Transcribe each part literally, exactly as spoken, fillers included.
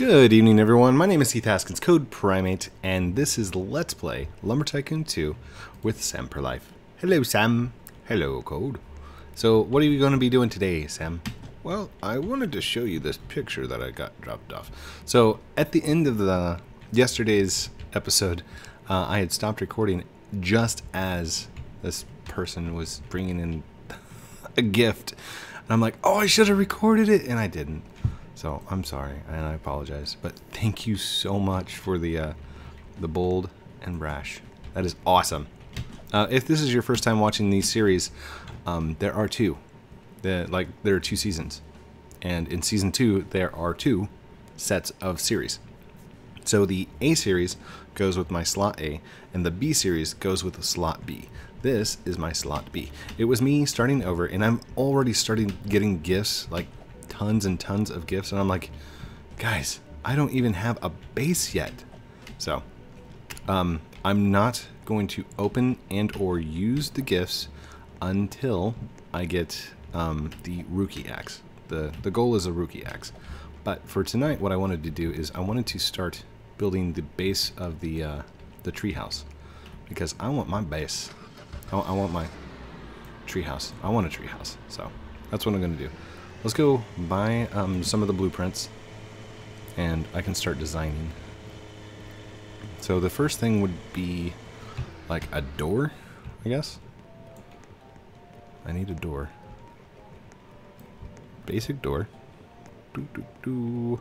Good evening, everyone. My name is Heath Haskins, Code Primate, and this is Let's Play Lumber Tycoon two with Sam Per Life. Hello, Sam. Hello, Code. So, what are you going to be doing today, Sam? Well, I wanted to show you this picture that I got dropped off. So, at the end of the yesterday's episode, uh, I had stopped recording just as this person was bringing in a gift. And I'm like, oh, I should have recorded it, and I didn't. So I'm sorry, and I apologize, but thank you so much for the uh, the bold and brash. That is awesome. Uh, if this is your first time watching these series, um, there are two. The, like there are two seasons, and in season two there are two sets of series. So the A series goes with my slot A, and the B series goes with the slot B. This is my slot B. It was me starting over, and I'm already starting getting gifts, like tons and tons of gifts, and I'm like, guys, I don't even have a base yet. So um, I'm not going to open and or use the gifts until I get um, the rookie axe. The, the goal is a rookie axe. But for tonight, what I wanted to do is I wanted to start building the base of the, uh, the treehouse, because I want my base. I, I want my treehouse. I want a treehouse. So that's what I'm going to do. Let's go buy um, some of the blueprints, and I can start designing. So the first thing would be like a door, I guess. I need a door. Basic door. Doo, doo, doo.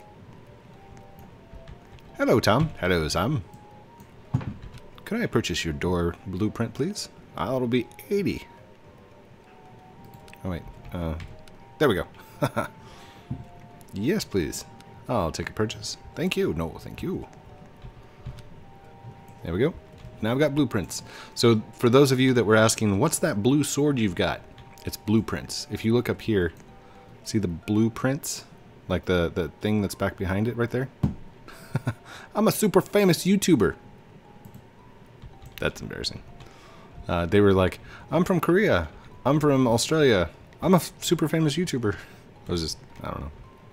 Hello, Tom. Hello, Sam. Could I purchase your door blueprint, please? Oh, it'll be eighty. Oh, wait. Uh... There we go. Yes, please. I'll take a purchase. Thank you. No, thank you. There we go. Now I've got blueprints. So for those of you that were asking, what's that blue sword you've got? It's blueprints. If you look up here, see the blueprints? Like the, the thing that's back behind it right there? I'm a super famous YouTuber. That's embarrassing. Uh, they were like, I'm from Korea. I'm from Australia. I'm a super famous YouTuber. I was just, I don't know.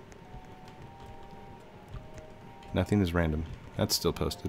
Nothing is random. That's still posted.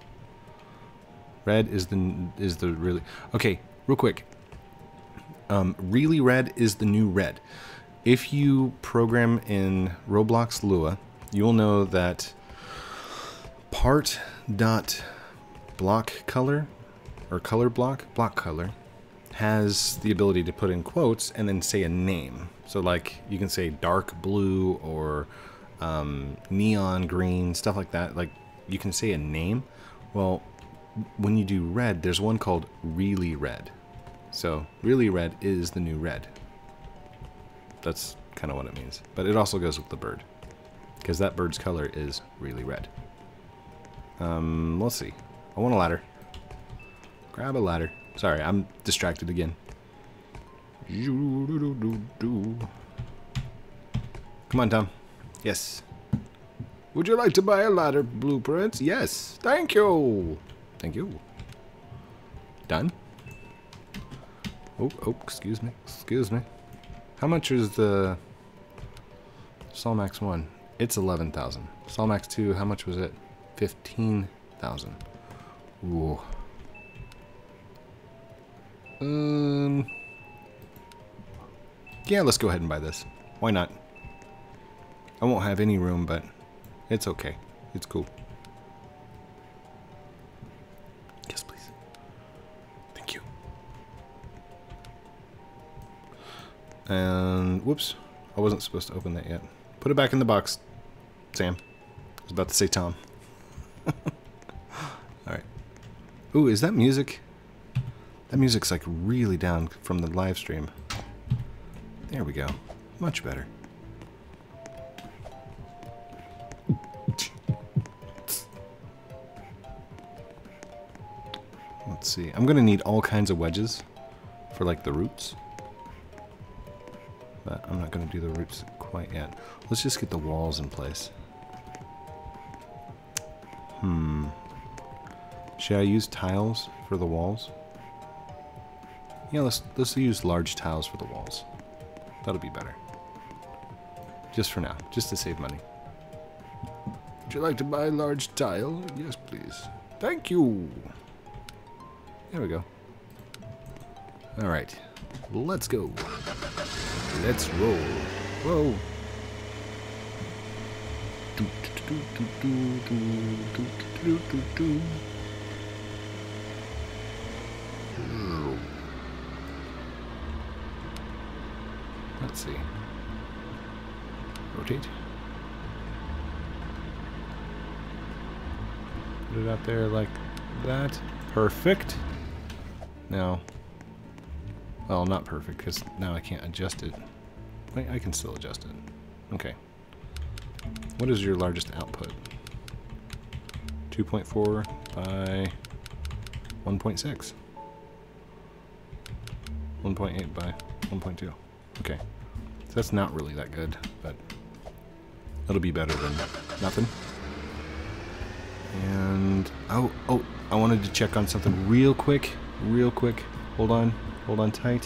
Red is the is the really okay. Real quick. Um, really red is the new red. If you program in Roblox Lua, you'll know that part dot block color or color block block color has the ability to put in quotes and then say a name. So like you can say dark blue or um, neon green, stuff like that. Like you can say a name. Well, when you do red, there's one called really red. So really red is the new red. That's kind of what it means. But it also goes with the bird, because that bird's color is really red. Um, let's see. I want a ladder. Grab a ladder. Sorry, I'm distracted again. Come on, Tom. Yes. Would you like to buy a ladder blueprints? Yes. Thank you. Thank you. Done? Oh, oh, excuse me. Excuse me. How much is the Solmax one? It's eleven thousand. Solmax two, how much was it? fifteen thousand. Ooh. Um, yeah, let's go ahead and buy this. Why not? I won't have any room, but it's okay. It's cool. Yes, please. Thank you. And, whoops. I wasn't supposed to open that yet. Put it back in the box, Sam. I was about to say Tom. Alright. Ooh, is that music? That music's like really down from the live stream. There we go. Much better. Let's see. I'm gonna need all kinds of wedges for like the roots. But I'm not gonna do the roots quite yet. Let's just get the walls in place. Hmm. Should I use tiles for the walls? Yeah, let's let's use large tiles for the walls. That'll be better. Just for now, just to save money. Would you like to buy a large tile? Yes, please. Thank you. There we go. Alright. Let's go. Let's roll. Whoa. Let's see. Rotate. Put it out there like that. Perfect. Now, well, not perfect because now I can't adjust it. Wait, I can still adjust it. Okay. What is your largest output? two point four by one point six. one point eight by one point two. Okay. So that's not really that good, but it'll be better than nothing. And, oh, oh, I wanted to check on something real quick. Real quick. Hold on. Hold on tight.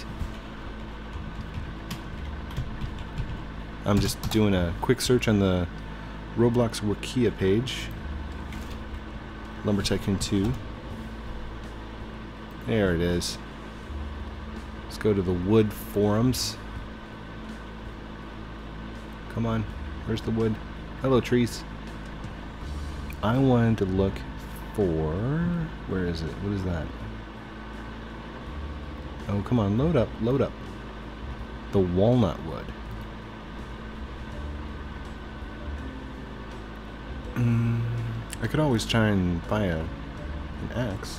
I'm just doing a quick search on the Roblox Wikia page. Lumber Tycoon two. There it is. Let's go to the wood forums. Come on. Where's the wood? Hello, trees. I wanted to look for... Where is it? What is that? Oh, come on. Load up. Load up. The walnut wood. Mm, I could always try and buy a, an axe.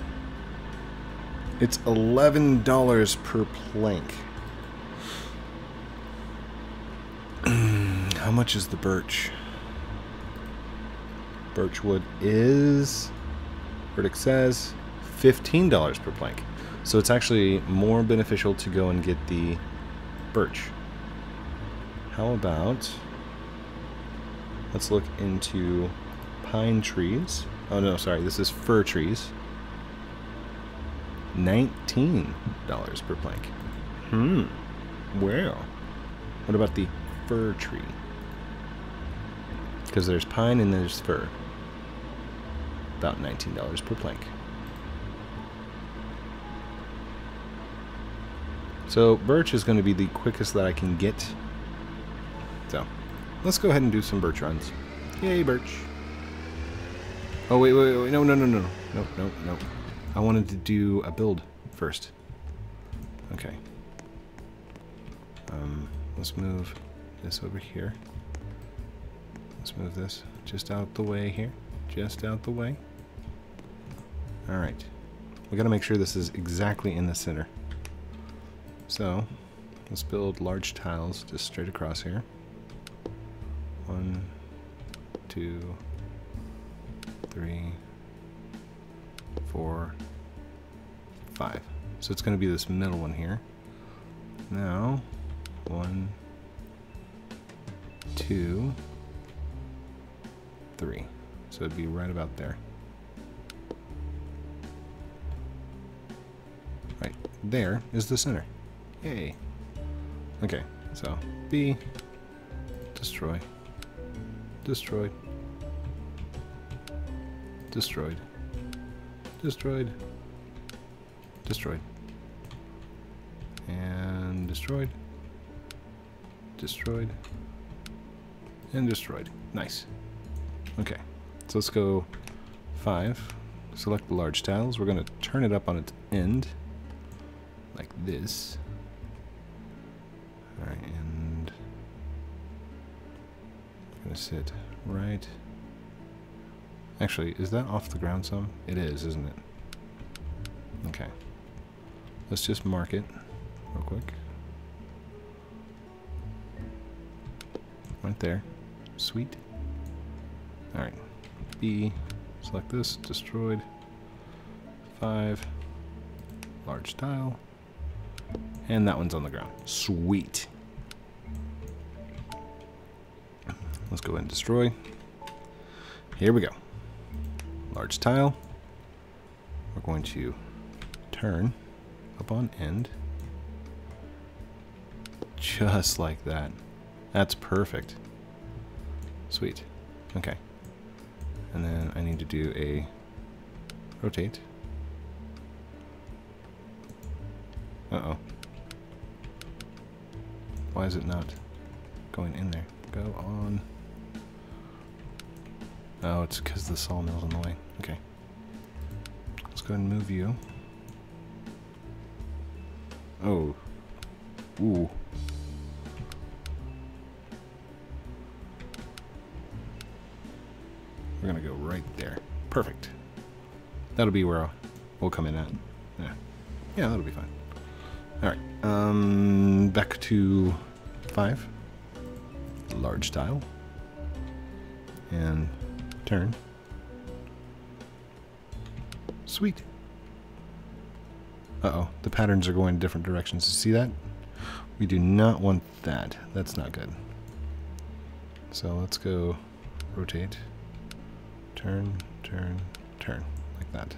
It's eleven dollars per plank. How much is the birch? Birch wood is, verdict says, fifteen dollars per plank. So it's actually more beneficial to go and get the birch. How about, let's look into pine trees. Oh no, sorry, this is fir trees. nineteen dollars per plank. Hmm. Well, what about the fir tree? Because there's pine and there's fir. About nineteen dollars per plank. So birch is going to be the quickest that I can get. So let's go ahead and do some birch runs. Yay, birch. Oh, wait, wait, wait. No, no, no, no. No, no, no. I wanted to do a build first. Okay. Um, let's move this over here. Let's move this just out the way here. Just out the way. Alright. We gotta make sure this is exactly in the center. So, let's build large tiles just straight across here. One, two, three, four, five. So it's gonna be this middle one here. Now, one, two, three. So it'd be right about there. Right there is the center. Yay. Okay, so B, destroy, destroyed, destroyed, destroyed, destroyed, and destroyed, destroyed, and destroyed. Nice. Okay, so let's go five. Select the large tiles. We're going to turn it up on its end, like this. Alright, and I'm going to sit right. Actually, is that off the ground some? It is, isn't it? Okay. Let's just mark it real quick. Right there. Sweet. Alright. B. Select this. Destroyed. Five. Large tile. And that one's on the ground. Sweet. Let's go ahead and destroy. Here we go. Large tile. We're going to turn up on end. Just like that. That's perfect. Sweet. Okay. And then I need to do a rotate. Uh-oh. Why is it not going in there? Go on. Oh, it's because the sawmill's in the way. Okay. Let's go ahead and move you. Oh. Ooh. We're gonna go right there. Perfect. That'll be where we'll come in at. Yeah. Yeah, that'll be fine. Alright. Um, back to five. Large tile. And turn. Sweet. Uh-oh. The patterns are going different directions. See that? We do not want that. That's not good. So let's go rotate. Turn, turn, turn. Like that.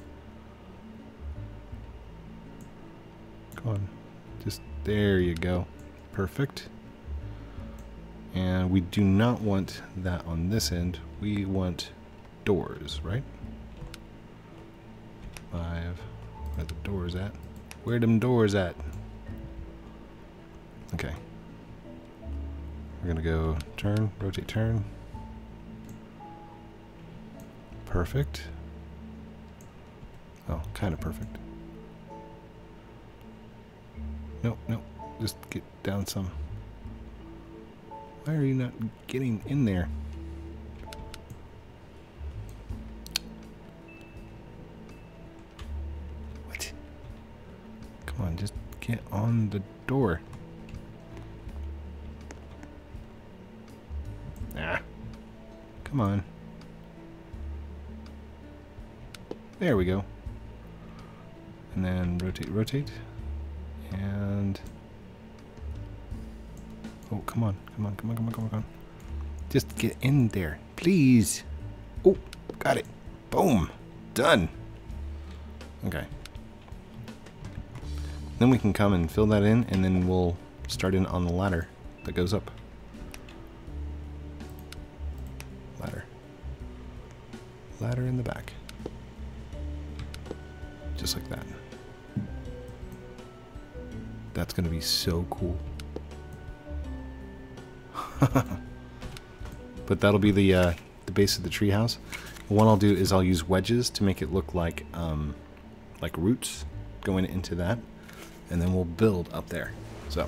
Come on. Just there you go. Perfect. And we do not want that on this end. We want doors, right? Five. Where are the doors at? Where are them doors at? Okay. We're gonna go turn, rotate, turn. Perfect. Oh, kind of perfect. Nope, nope. Just get down some. Why are you not getting in there? What? Come on, just get on the door. Ah. Come on. There we go. And then rotate, rotate. And... oh, come on, come on, come on, come on, come on, come on. Just get in there, please. Oh, got it. Boom. Done. Okay. Then we can come and fill that in, and then we'll start in on the ladder that goes up. Ladder. Ladder in the back. Just like that. That's gonna be so cool. But that'll be the uh, the base of the treehouse. What I'll do is I'll use wedges to make it look like um, like roots going into that, and then we'll build up there. So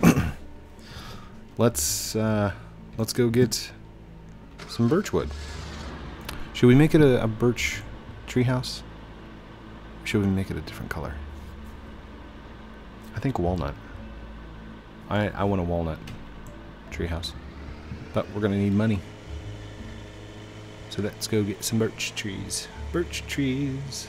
let's uh, let's go get some birch wood. Should we make it a, a birch treehouse? Or should we make it a different color? I think walnut. I I want a walnut treehouse. But we're gonna need money. So let's go get some birch trees. Birch trees.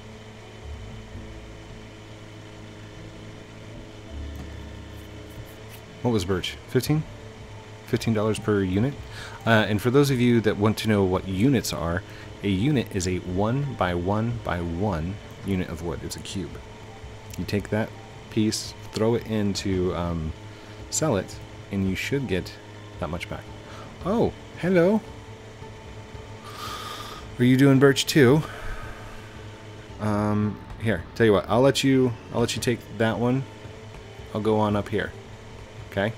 What was birch? fifteen? fifteen dollars per unit. Uh, and for those of you that want to know what units are, a unit is a one by one by one unit of wood. It's a cube. You take that piece, throw it into um, sell it, and you should get that much back. Oh, hello. Are you doing birch too? Um, here, tell you what, I'll let you I'll let you take that one. I'll go on up here. Okay?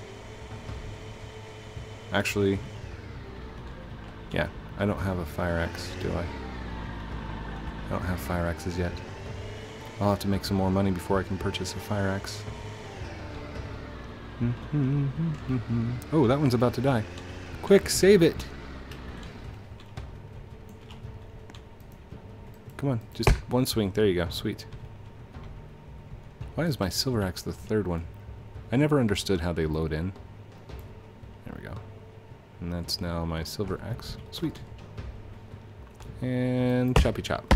Actually, yeah, I don't have a fire axe, do I? I don't have fire axes yet. I'll have to make some more money before I can purchase a fire axe. Oh, that one's about to die. Quick, save it! Come on, just one swing. There you go. Sweet. Why is my silver axe the third one? I never understood how they load in. There we go. And that's now my silver axe. Sweet. And choppy chop.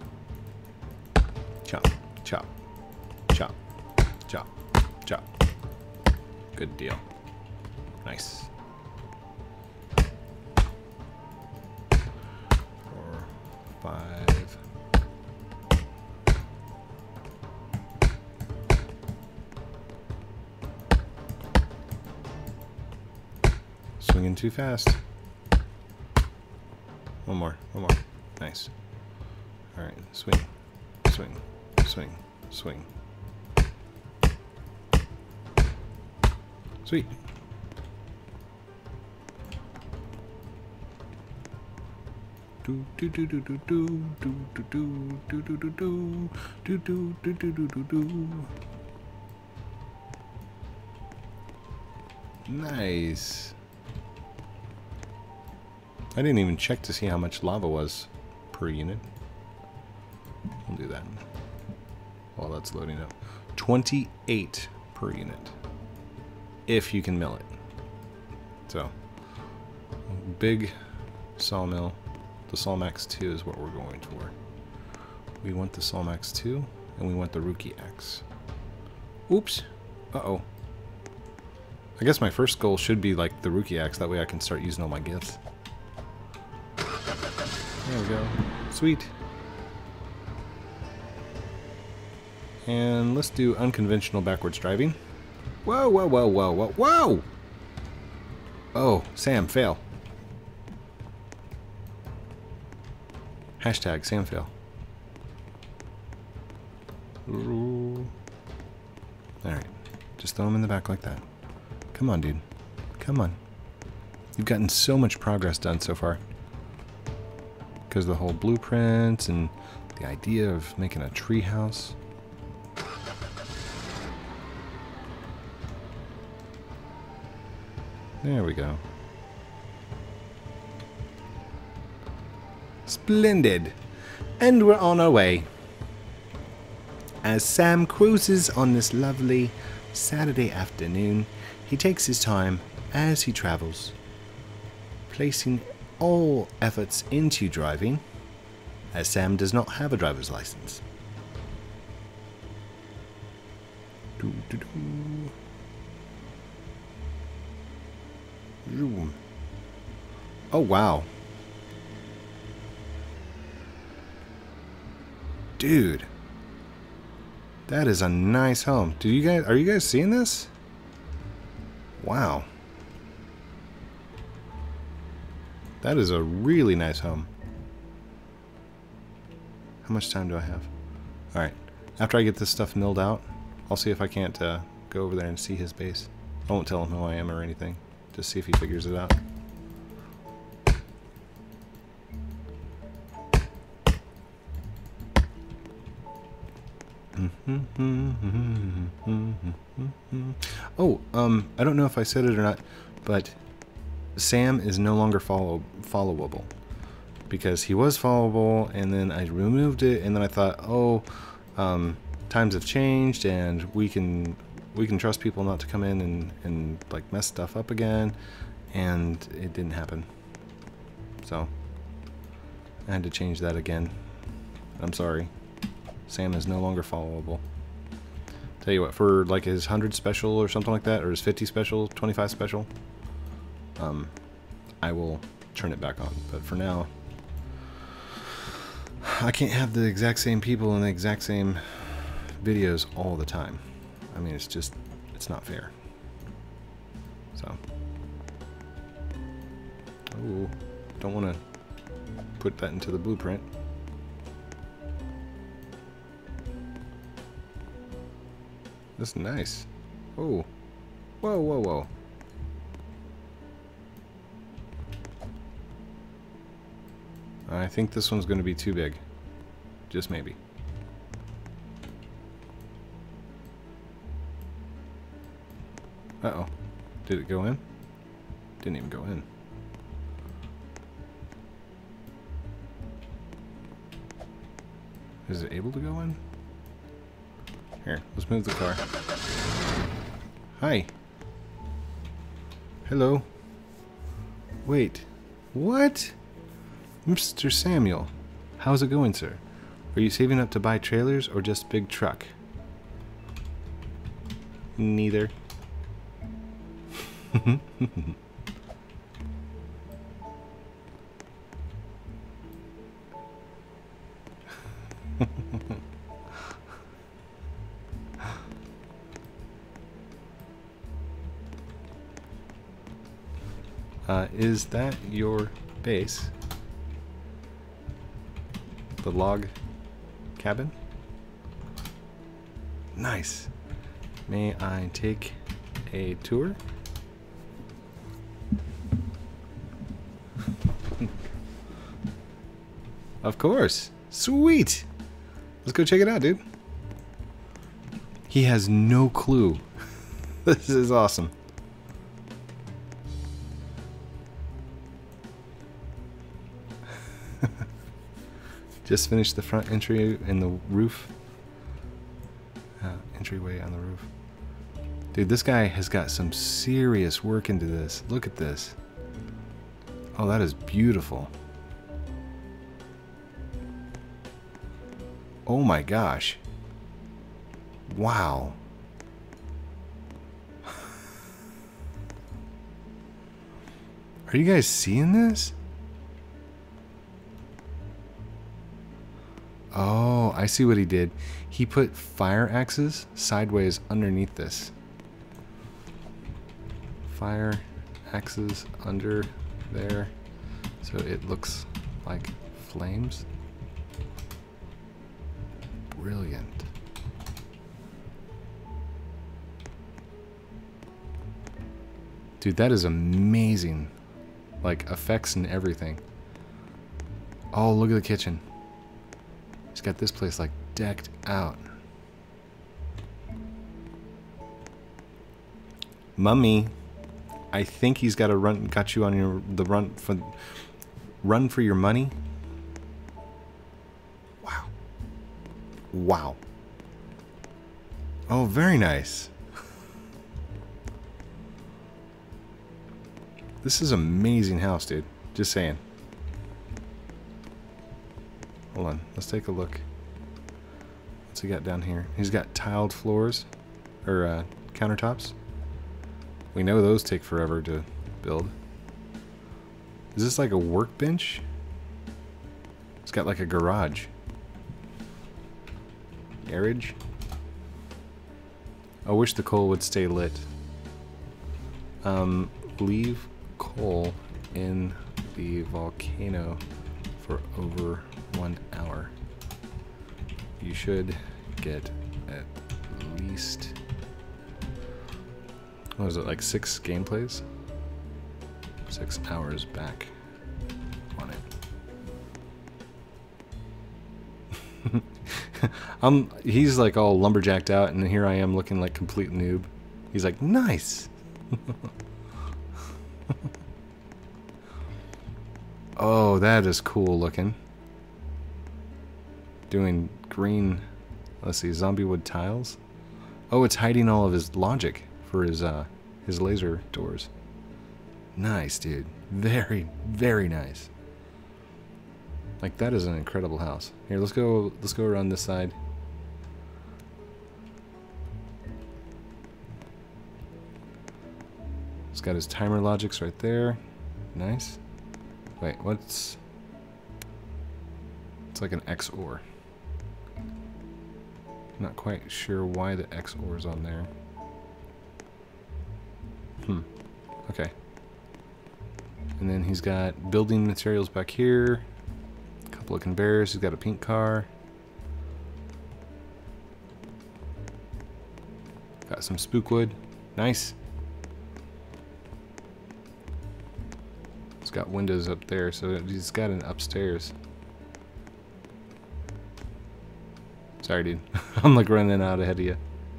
Chop, chop, chop, chop, chop. Good deal. Nice. Four, five. Swinging too fast. One more. One more. Nice. Alright. Swing. Swing. Swing. Swing. Sweet. Do do do do do do do do do do do do do do do do do do do do. Nice. I didn't even check to see how much lava was per unit. We'll do that while that's loading up. twenty-eight per unit. If you can mill it. So, big sawmill. The Sawmax two is what we're going for. We want the Sawmax two, and we want the Rookie X. Oops. Uh-oh. I guess my first goal should be like the Rookie X, that way I can start using all my gifts. There we go. Sweet. And let's do unconventional backwards driving. Whoa, whoa, whoa, whoa, whoa, whoa! Oh, Sam, fail. Hashtag Sam fail. Alright, just throw him in the back like that. Come on, dude. Come on. You've gotten so much progress done so far. Because of the whole blueprint and the idea of making a tree house. There we go. Splendid! And we're on our way. As Sam cruises on this lovely Saturday afternoon, he takes his time as he travels, placing all efforts into driving, as Sam does not have a driver's license. Doo -doo -doo. Oh wow. Dude. That is a nice home. Do you guys are you guys seeing this? Wow. That is a really nice home. How much time do I have? Alright. After I get this stuff milled out, I'll see if I can't uh, go over there and see his base. I won't tell him who I am or anything. Just see if he figures it out. Oh, um, I don't know if I said it or not, but Sam is no longer follow followable. Because he was followable, and then I removed it, and then I thought, oh, um, times have changed, and we can we can trust people not to come in and, and like mess stuff up again, and it didn't happen. So I had to change that again. I'm sorry. Sam is no longer followable. Tell you what, for like his one hundred special or something like that, or his fifty special, twenty-five special, um, I will turn it back on. But for now, I can't have the exact same people in the exact same videos all the time. I mean, it's just, it's not fair. So, oh, don't want to put that into the blueprint. That's nice. Oh, whoa, whoa, whoa. I think this one's going to be too big. Just maybe. Uh-oh. Did it go in? Didn't even go in. Is it able to go in? Here, let's move the car. Hi. Hello. Wait. What? Mister Samuel. How's it going, sir? Are you saving up to buy trailers or just big truck? Neither. uh, is that your base? the log cabin. Nice. May I take a tour? Of course. Sweet. Let's go check it out, dude. He has no clue. This is awesome. Just finished the front entry and the roof. Uh, entryway on the roof. Dude, this guy has got some serious work into this. Look at this. Oh, that is beautiful. Oh my gosh. Wow. Are you guys seeing this? Oh, I see what he did. He put fire axes sideways underneath this. Fire axes under there, so it looks like flames. Brilliant. Dude, that is amazing. Like, effects and everything. Oh, look at the kitchen. He's got this place, like, decked out. Mummy, I think he's got a run, got you on your, the run for, run for your money. Wow. Wow. Oh, very nice. This is an amazing house, dude. Just saying. Hold on. Let's take a look. What's he got down here? He's got tiled floors. Or uh, countertops. We know those take forever to build. Is this like a workbench? It's got like a garage. Garage? I wish the coal would stay lit. Um, leave coal in the volcano for over one hour. You should get at least, what was it, like six gameplays? Six hours back on it. I'm, he's like all lumberjacked out, and here I am looking like complete noob. He's like, nice. Oh, that is cool looking. Doing green, let's see, zombie wood tiles. Oh, it's hiding all of his logic for his uh his laser doors. Nice, dude. Very, very nice. Like, that is an incredible house. Here, let's go let's go around this side. He's got his timer logics right there. Nice. Wait, what's... It's like an X O R. Not quite sure why the X O R is on there. Hmm. Okay. And then he's got building materials back here. A couple of conveyors. He's got a pink car. Got some spookwood. Nice. It's got windows up there, so he's got an upstairs. Sorry, dude. I'm like running out ahead of you.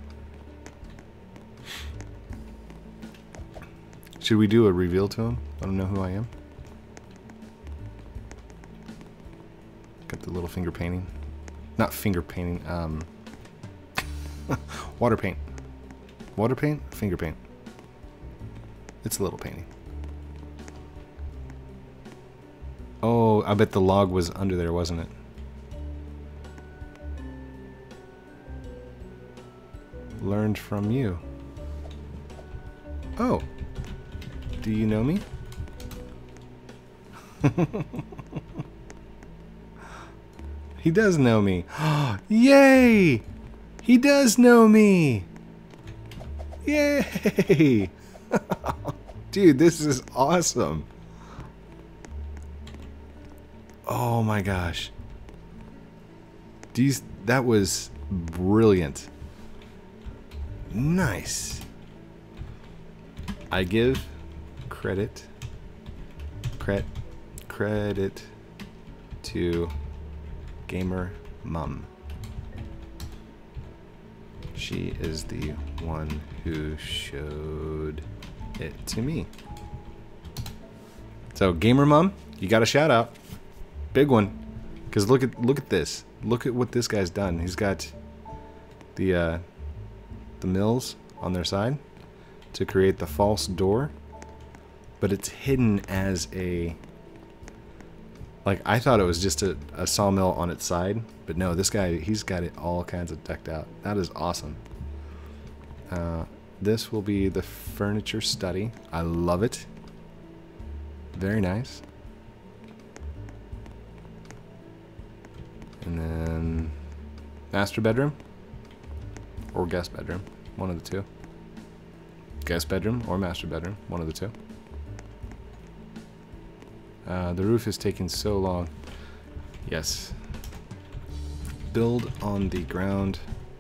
Should we do a reveal to him? Let him know who I am. Got the little finger painting. Not finger painting, um... water paint. Water paint? Finger paint. It's a little painting. Oh, I bet the log was under there, wasn't it? Learned from you. Oh. Do you know me? He does know me. Yay! He does know me! Yay! Dude, this is awesome. Oh my gosh. These, that was brilliant. Nice. I give credit, cred, credit to Gamer Mum. She is the one who showed it to me. So Gamer Mum, you got a shout out. Big one. Cause look at look at this. Look at what this guy's done. He's got the uh, the mills on their side to create the false door, but it's hidden as a, like, I thought it was just a, a sawmill on its side, but no, this guy, he's got it all kinds of decked out. That is awesome. Uh, this will be the furniture study. I love it. Very nice. And then master bedroom or guest bedroom, one of the two. Guest bedroom or master bedroom, one of the two. Uh, the roof is taking so long. Yes. Build on the ground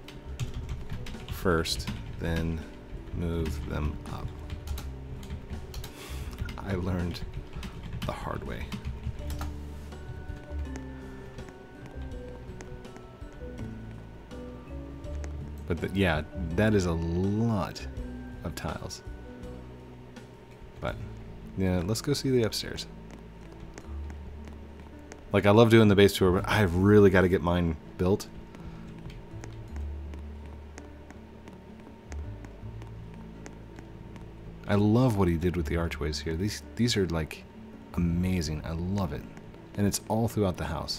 first, then move them up. I learned the hard way. But the, yeah, that is a lot of tiles. But yeah, let's go see the upstairs. Like, I love doing the base tour, but I've really got to get mine built. I love what he did with the archways here. These these are like amazing. I love it. And it's all throughout the house.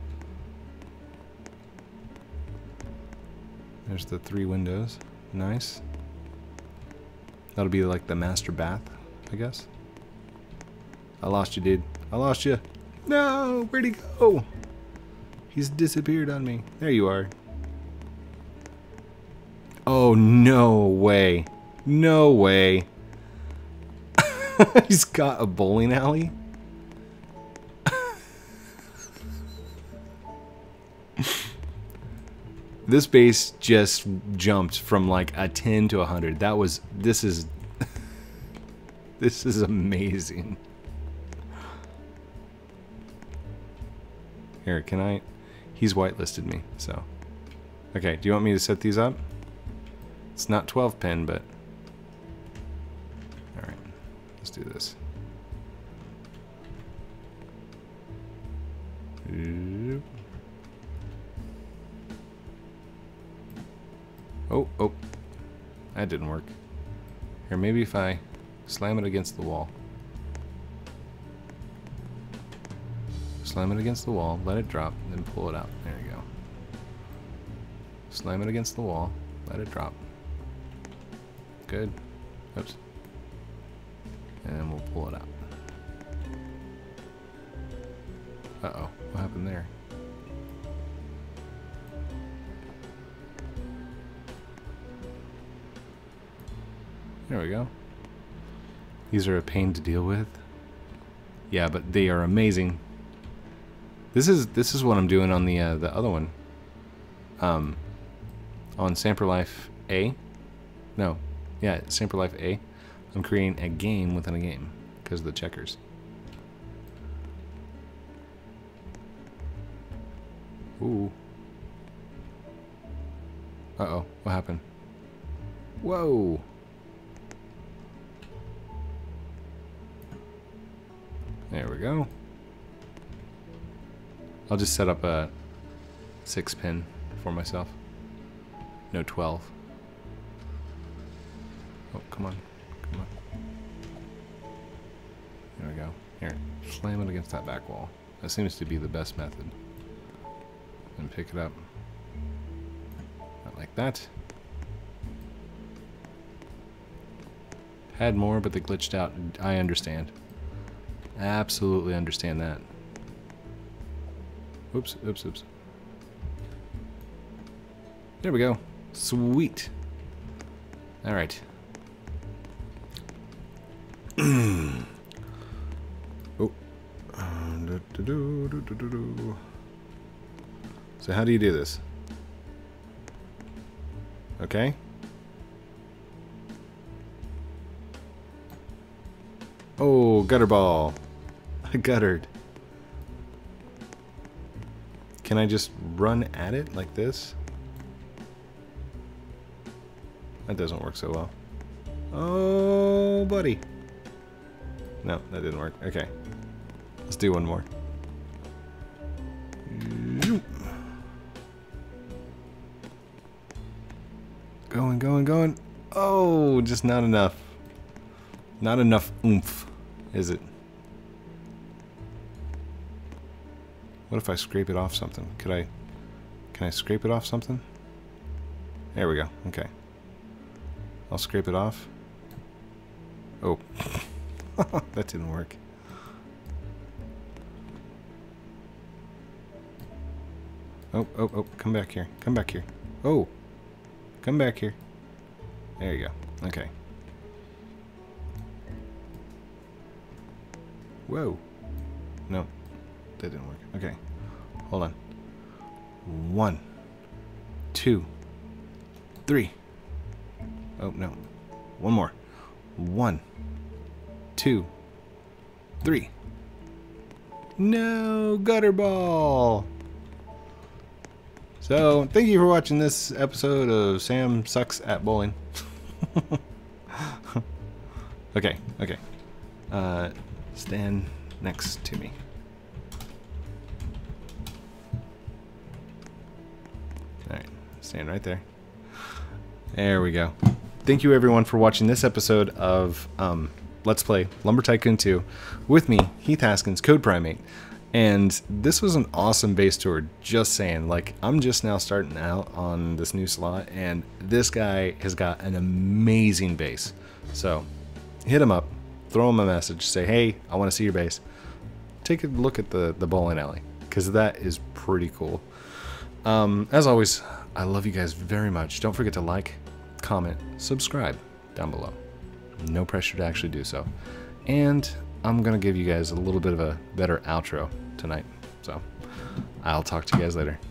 There's the three windows. Nice. That'll be like the master bath, I guess. I lost you, dude. I lost you. No, where'd he go? He's disappeared on me. There you are. Oh, no way. No way. He's got a bowling alley? This base just jumped from like a ten to a hundred. That was, this is, this is amazing. Here, can I, he's whitelisted me, so. Okay, do you want me to set these up? It's not twelve pin, but. All right, let's do this. Oh, oh, that didn't work. Here, maybe if I slam it against the wall. Slam it against the wall, let it drop, then pull it out. There you go. Slam it against the wall, let it drop. Good. Oops. And then we'll pull it out. Uh-oh, what happened there? There we go. These are a pain to deal with. Yeah, but they are amazing. This is this is what I'm doing on the uh, the other one. Um, on Samper Life A. No, yeah, Samper Life A. I'm creating a game within a game because of the checkers. Ooh. Uh oh, what happened? Whoa. There we go. I'll just set up a six pin for myself. No, twelve. Oh, come on. Come on. There we go. Here, slam it against that back wall. That seems to be the best method. And pick it up. Not like that. Had more, but they glitched out. I understand. Absolutely understand that. Oops, oops, oops. There we go. Sweet. All right. Oh. So how do you do this? Okay. Oh, gutter ball. I guttered. Can I just run at it like this? That doesn't work so well. Oh, buddy. No, that didn't work. Okay. Let's do one more. Going, going, going. Oh, just not enough. Not enough oomph, is it? What if I scrape it off something? Could I... Can I scrape it off something? There we go. Okay. I'll scrape it off. Oh. That didn't work. Oh, oh, oh. Come back here. Come back here. Oh. Come back here. There you go. Okay. Whoa. No. That didn't work. Okay. Hold on. One. Two. Three. Oh, no. One more. One. Two. Three. No, gutter ball. So, thank you for watching this episode of Sam Sucks at Bowling. Okay, okay. Uh, stand next to me. Alright, stand right there. There we go. Thank you everyone for watching this episode of um, Let's Play Lumber Tycoon two with me, Heath Haskins, Code Primate. And this was an awesome base tour, just saying. Like, I'm just now starting out on this new slot, and this guy has got an amazing base. So, hit him up, throw him a message, say, hey, I want to see your base. Take a look at the, the bowling alley, because that is pretty cool. Um, as always, I love you guys very much. Don't forget to like, comment, subscribe down below. No pressure to actually do so. And I'm going to give you guys a little bit of a better outro tonight. So, I'll talk to you guys later.